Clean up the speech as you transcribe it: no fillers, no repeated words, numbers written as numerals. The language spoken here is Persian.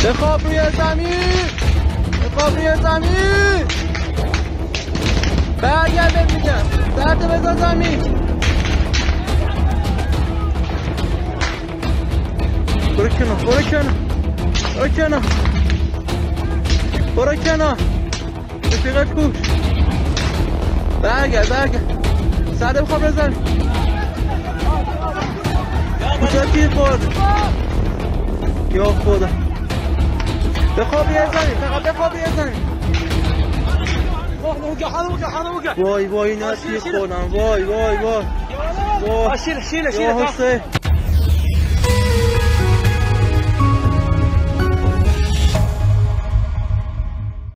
بخواب روی زمین، بخواب روی زمین. برگرد میگم، سرت بذار زمین. برو کنار، برو کنار، برو کنار، برو کنار. رفیقت کوش. برگرد سرت بخواب بزن. کجا تیر خورده؟ یا خدا. بخواب یه زمین، فقط بخواب یه زمین. وای وای اینا تیر خوردن. وای وای وای. وای. شیل یا حسین.